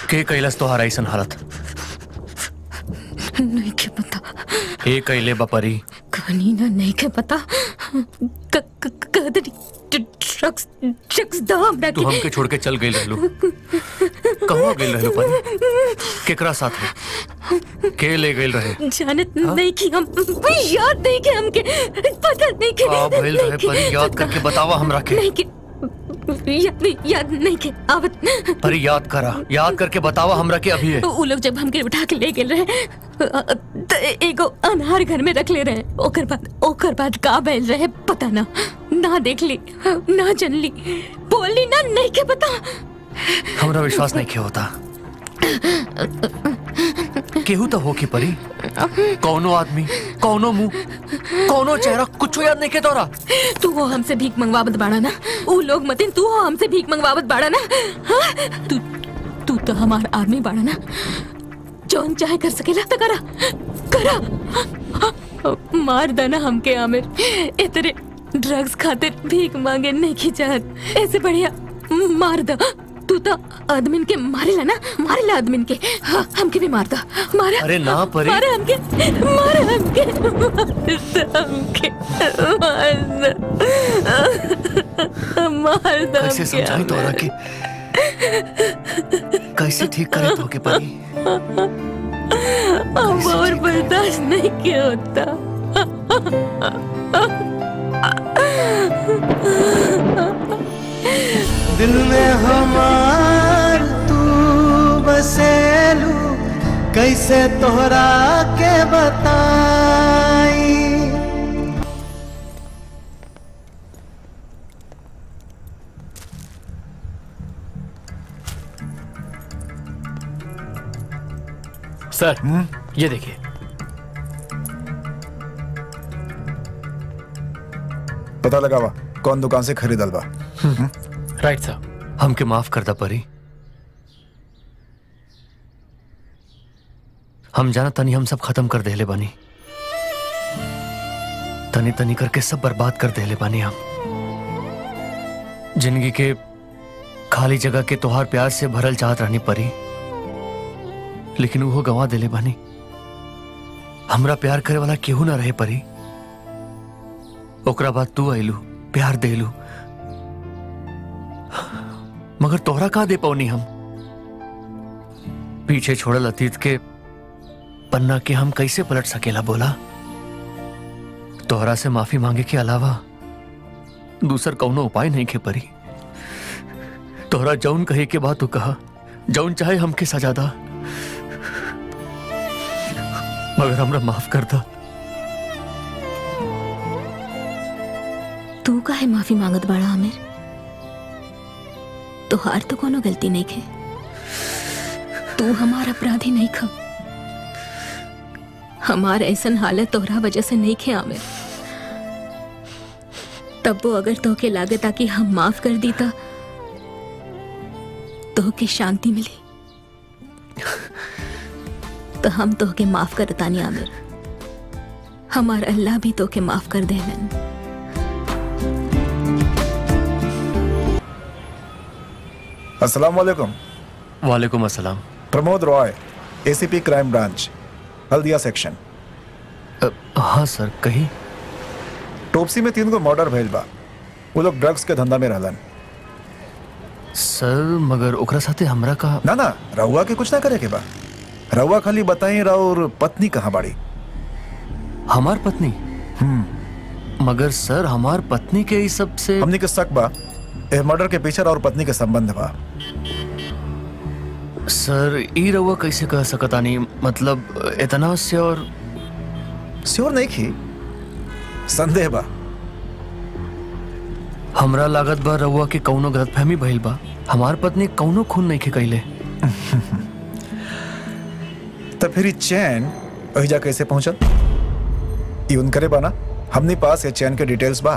के कैलाश तोहार ऐसन हालत नहीं के पता। ए कैले बपरी कहानी ना नहीं के पता। कदरी ड्रग्स दा हमरा तू हमके छोड़ के चल गई रहलू। कहाँ गई रहलू परी? केकरा साथ है? के ले गई रहे? जानत नहीं कि हम याद नहीं के हमके पता नहीं के भइल रहे परी, याद करके बतावा हमरा के। नहीं के याद नहीं के आवत परी याद करा, याद करके बतावा हमरा के अभी है। वो लोग जब हमके उठा के ले गेल रहे तो एगो अनहार घर में रख ले रहे। ओकर बाद का बैल रहे पता ना देख ली ना जनली बोली ना नहीं के पता। हमरा विश्वास नहीं के होता। केहू तो हो की परी, कौनो आदमी, कौनो मुंह, कौनो चेहरा कुछ याद नहीं के तोरा। तू हो हमसे भीख मंगवावत बाड़ा ना, वो लोग मतिन तू हो हमसे भीख मंगवावत बाड़ा ना। हाँ? तू तो हमार आदमी बाड़ा ना, जौन चाहे कर सकेला तो करा मार देना हमके आमिर। इतने ड्रग्स खातिर भीख मांगे नहीं की चाहत, ऐसे बढ़िया मार दो। तू तो आदमिन के मारेला ना, मारेला आदमिन के। हाँ, हमके भी मार दो, मारा। अरे ना परी, मारा हमके, मार दो। कैसे समझाई तोरा के, कैसे ठीक करे तो के परी? अब और बर्दाश्त नहीं किया होता। दिल में हमार तू बसेलू, कैसे तोहरा के बताई। सर ये देखिए। पता लगावा कौन दुकान से खरीदल बा। Right sir. हमके माफ कर दा परी, हम जाना तनी हम सब खत्म कर देले बानी, तनी तनी करके सब बर्बाद कर देले बानी। हम जिंदगी के खाली जगह के तोहार प्यार से भरल चाहत रहनी परी, लेकिन वो गंवा देले बानी। हमरा प्यार करे वाला केहू ना रहे परी। ओकरा बाद तू आइलू, प्यार देलू, मगर तोहरा कहाँ दे पौनी हम। पीछे छोड़ल अतीत के पन्ना के हम कैसे पलट सकेला बोला? तोहरा से माफी मांगे के अलावा दूसर कौनो उपाय नहीं के परी। तोहरा जौन कहे के बात तू कहा, जौन चाहे हमके सजा दा, मगर हमरा माफ कर दा। तू काहे माफी मांगत बाड़ा आमिर? तोहार तो कोनो गलती नहीं है, तू हमार अपराधी नहीं खा। हमार ऐसन हालत तोहरा वजह से नहीं खे आमिर। तब वो अगर तोहके लागे ताकि हम माफ कर दीता तोहके शांति मिली, तो हम तोहके माफ करता नहीं आमिर। हमार अल्लाह भी तोहके माफ कर देलन। अस्सलाम वालेकुम। वालेकुम अस्सलाम। Pramod Roy, ACP crime branch, Haldia section. हाँ सर, कही। टोपसी में 3 गो मर्डर भइल बा। वो लोग ड्रग्स के धंधा में रहलन। सर मगर ओकरा साथे हमरा का ना रहुआ के कुछ ना करे के बा। रहुआ खाली बताई राउर पत्नी कहाँ बाड़ी? हमार पत्नी? मगर सर हमार पत्नी के ही सबसे हमनी के शक बा ए मर्डर के पीछे और पत्नी के संबंध बा। सर ई रहुआ कैसे कह सकता नहीं, मतलब इतना श्योर नहीं की, संदेह बा। हमरा लागत बा रहुआ के कौनो गलतफहमी भइल बा। हमार पत्नी कौनो खून नहीं के कैले। तो फिर चैन ओहिजा कैसे पहुंचल? ई उनकरे बा ना? हमनी पास ये चैन के डिटेल्स बा।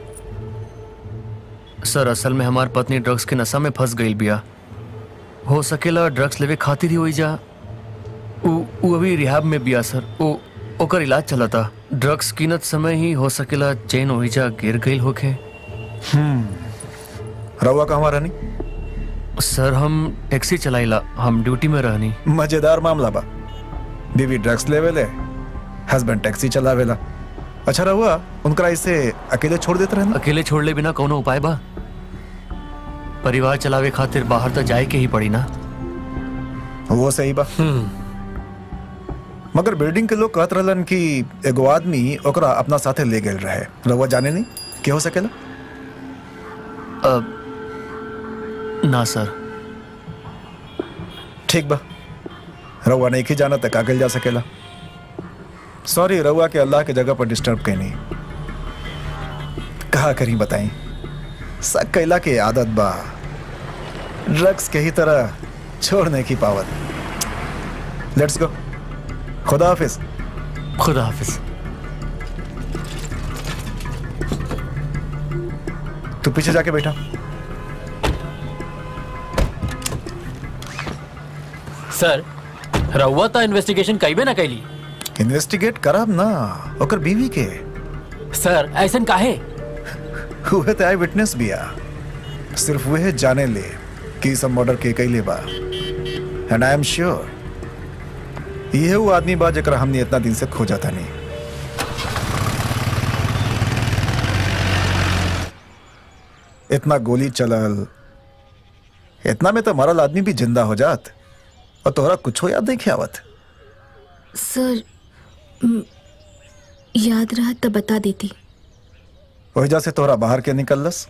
सर असल में हमार पत्नी ड्रग्स के नशा में फंस गई बिया। हो सकेला ड्रग्स लेवे खातिर ही होई जा। उ अभी रिहाब में बिया सर। ओकर इलाज चलता। ड्रग्स कीनत समय ही हो सकेला चैन होई जा गिर गई होके। रहुआ कहवा रहनी? सर हम टैक्सी चलाइला, हम ड्यूटी में रहनी। मजेदार मामला बा। बीवी ड्रग्स लेवेले, हस्बैंड टैक्सी चलावेला। अच्छा रहुआ उनकरा इसे अकेले छोड़ देते रहना। अकेले छोड़ले बिना कौनो उपाय बा? परिवार चलावे खातिर बाहर तो जाए के ही पड़ी ना। वो सही बा, मगर बिल्डिंग के लोग कहत रहलन कि एगो आदमी ओकरा अपना साथे ले गेल रहे। रहुआ जाने नहीं क्या हो सकेला? ना सर। ठीक बा, रहुआ नहीं की जाना तक आगे जा सकेला। सॉरी रहुआ के अल्लाह के जगह पर डिस्टर्ब कहीं कहा करी बताई। सब कैला के आदत बा, ड्रग्स के ही तरह छोड़ने की पावत। Let's go. खुदा हाफिज। खुदा हाफिज। तू पीछे जाके बैठा। सर रहुआ तो इन्वेस्टिगेशन कईबे ना कैली। इन्वेस्टिगेट करब ना ओकर बीवी के। सर ऐसन काहे? हुए तो आई विटनेस भी आ, सिर्फ वह जाने ले कि सब मर्डर के कैले बा। एंड आई एम श्योर ये वो आदमी बा जरा हमने इतना दिन से खोजा था नहीं। इतना गोली चलल, इतना में तो मरल आदमी भी जिंदा हो जात और तोहरा कुछ हो याद नहीं ख्यावत। सर याद रहा तो बता देती। वजह से तोहरा बाहर के निकलस?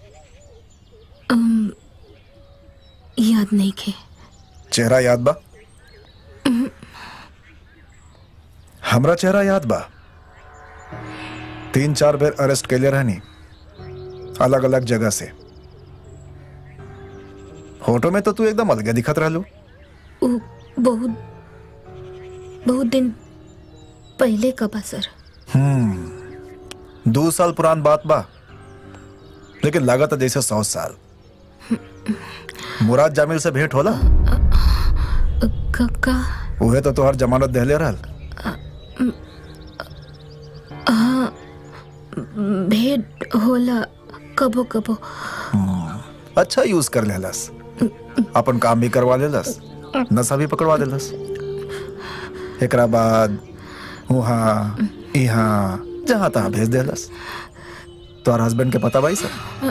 याद नहीं के। चेहरा याद बा? हमरा चेहरा याद बा। 3-4 बेर अरेस्ट कैले रहनी अलग अलग जगह से। फोटो में तो तू एकदम अलग दिखत रहलू। बहुत दिन पहले का बा सर। 2 साल पुरान बात बा, लेकिन लागत जैसे 100 साल। मुराद जामिल से भेंट होला? का उहे तो तोहर जमानत देहले रहल। हाँ भेंट होला कबो कबो। अच्छा यूज कर लेलस, अपन काम भी करवा लेलस, नशा भी पकड़वा देलस। एकरा बाद वहाँ यहाँ जहाँ तहाँ भेज देलस। तोहर हस्बैंड के पता भाई सब?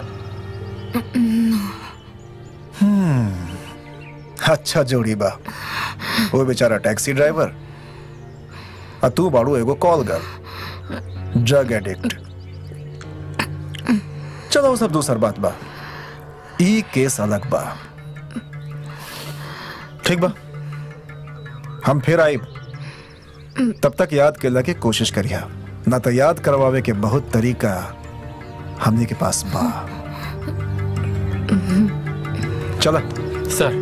अच्छा जोड़ी बा। वो बेचारा टैक्सी ड्राइवर और तू बाड़ू एगो कॉल गर्ल, ड्रग एडिक्ट। चलो वो सब दूसर बात बा, ई केस अलग बा। ठीक बा, हम फिर आई। तब तक याद के लगे कोशिश करिया, ना तो याद करवावे के बहुत तरीका हमने के पास बा। चला सर।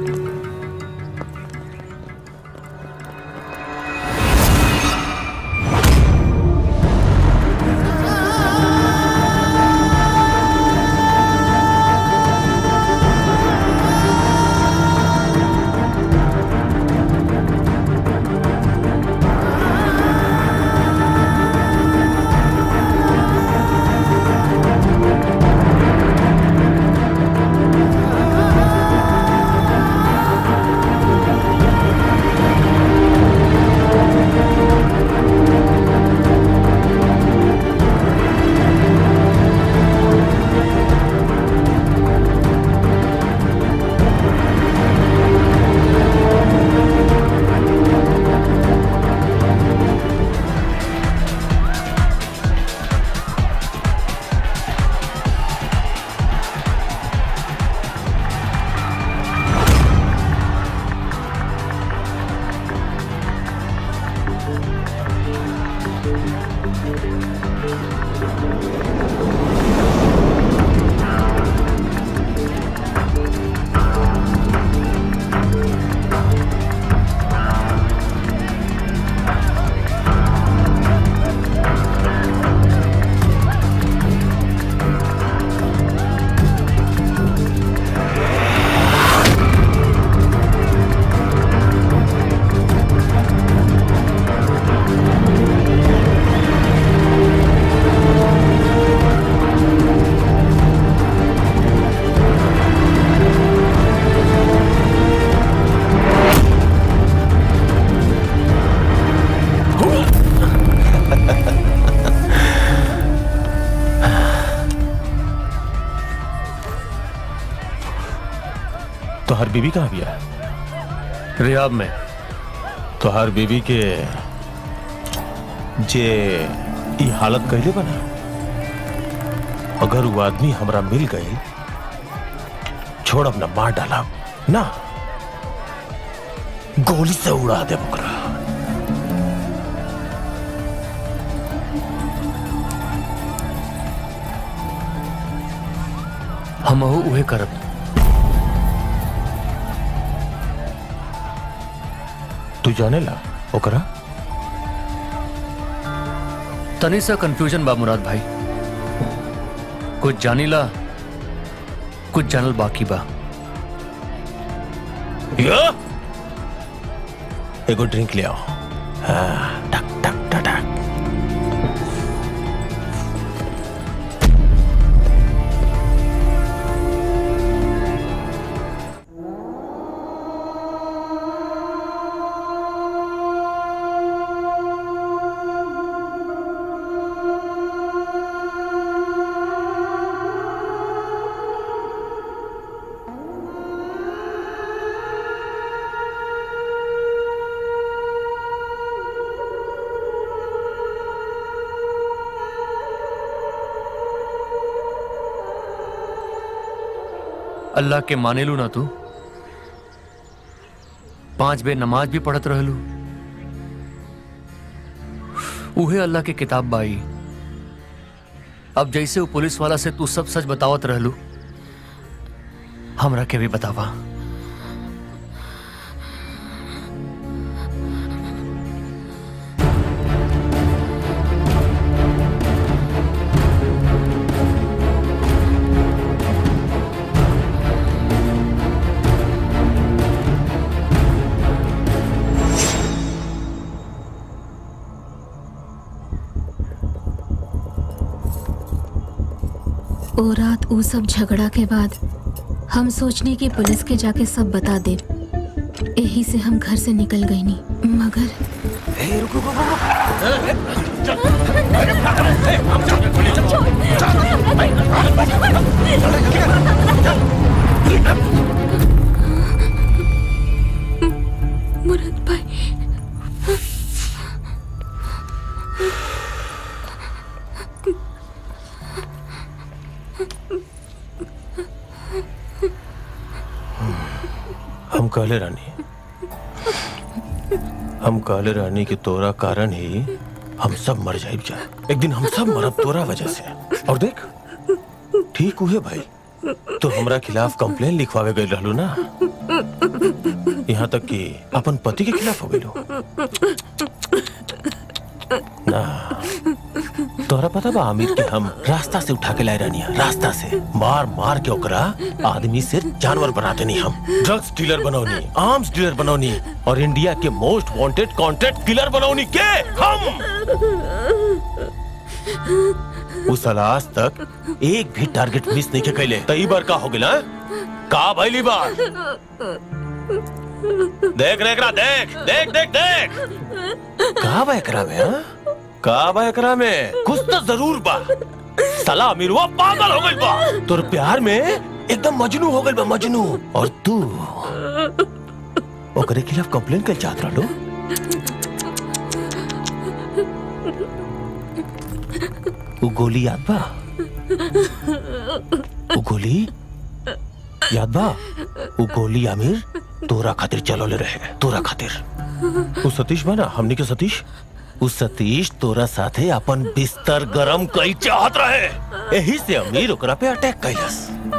तोहर बीवी कहाँ बिया? रिहाब में। तोहर बीवी के जे ई हालत कहले बना, अगर वो आदमी हमरा मिल गए छोड़ अपना मार डाला ना, गोली से उड़ा दे बुकरा। हम उहे करब। तू जाने ला ओकरा? तनी सा कंफ्यूजन बा मुराद भाई, कुछ जानीला कुछ जानल बाकी बा। एगो ड्रिंक ले आओ। हाँ, टक टक टक टक। अल्लाह के माने लू ना तू? 5 बेर नमाज भी पढ़त रहलू। उहे अल्लाह के किताब बाई। अब जैसे वो पुलिस वाला से तू सब सच बतावत रहलू, हमरा के भी बतावा। ओ रात वो सब झगड़ा के बाद हम सोचने की पुलिस के जाके सब बता दे, यही से हम घर से निकल गई नहीं। मगर मुराद भाई, हम कहले रानी के तोरा कारण ही हम सब मर जाइब जा। एक दिन हम सब मरब तोरा वजह से। और देख ठीक हुए भाई, तो हमरा खिलाफ कंप्लेन लिखवावे गए रहलू ना, यहाँ तक कि अपन पति के खिलाफ हो गए ना। तोरा पता बा आमिर के हम रास्ता से उठा के लाए रानिया, रास्ता से मार मार के ओकरा आदमी से जानवर बनाते नहीं। हम ड्रग्स डीलर बनौनी, आर्म्स डीलर बनौनी और इंडिया के मोस्ट वांटेड कॉन्ट्रैक्ट किलर बनौनी के हम। उस आज तक एक भी टारगेट मिस नहीं के कैले। तई बार का हो गिला का भइली बार? देख रे एकरा, देख देख देख देख का बा एकरा में? हां का बा एकरा में? कुछ तो जरूर बा। साला अमीरवा पागल हो गइल बा तोर प्यार में, एकदम मजनू हो गइल बा, मजनू। और तू ओकरे खिलाफ कंप्लेन कर चाहत रहलो। वो गोली याद बा? वो गोली याद बा? वो गोली आमिर तोरा खातिर चलोले रहे, तोरा खातिर। वो सतीश बा ना, हमनी के सतीश, उस सतीश तोरा साथे अपन बिस्तर गरम कई चाहत रहे, यही से अमीर ओकरा पे अटैक कैलस।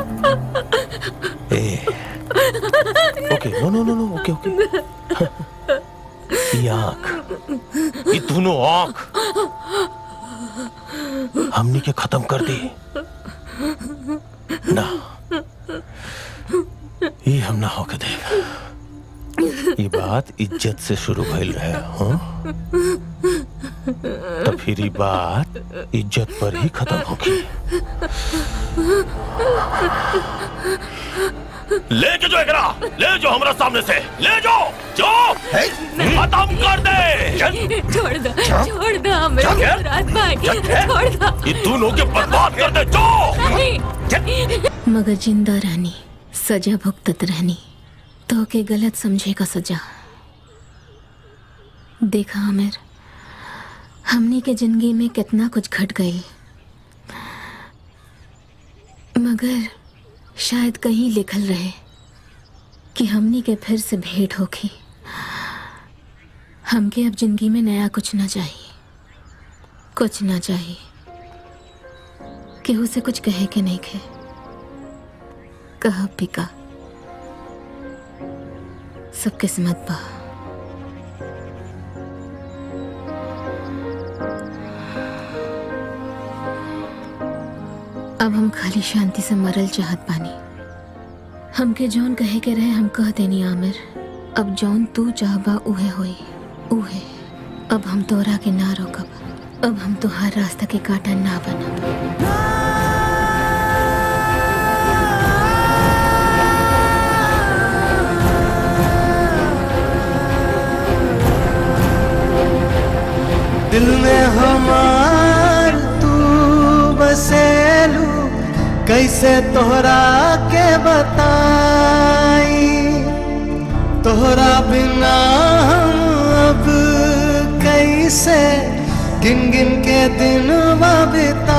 ओके, नो नो नो नो, ओके ओके। ये आँख, ये दोनों आँख हमनी के खत्म कर दी ना, ये हम ना होके देगा। ये बात इज्जत से शुरू भइल रहे, हाँ? तो फिर ये बात इज्जत पर ही खत्म होगी। ले जो एकरा, ले जो हमरा सामने से, ले जो खत्म कर दे। छोड़ दो हमें मुराद भाई, छोड़ दो। ये दोनों के बर्बाद कर दे, जो। मगर जिंदा रहनी, सजा भुगतत रहनी, तो के गलत समझे का सजा। देखा आमिर, हमनी के जिंदगी में कितना कुछ घट गई, मगर शायद कहीं लिखल रहे कि हमनी के फिर से भेंट होगी। हमके अब जिंदगी में नया कुछ ना चाहिए, कुछ ना चाहिए। केहू से कुछ कहे के नहीं खे, कहा पिका सब किस्मत बा। अब हम खाली शांति से मरल चाहत पानी। हमके जौन कहे के रहे हम कह देनी आमिर। अब जौन तू चाहबा उहे होई, उहे। अब हम तोरा के ना रोकब, अब हम तुहार रास्ता के कांटा ना बनब। दिल में हमार तू बसेलू, कैसे तोहरा के बताई। तोहरा बिना हम अब कैसे गिन गिन के दिन बिता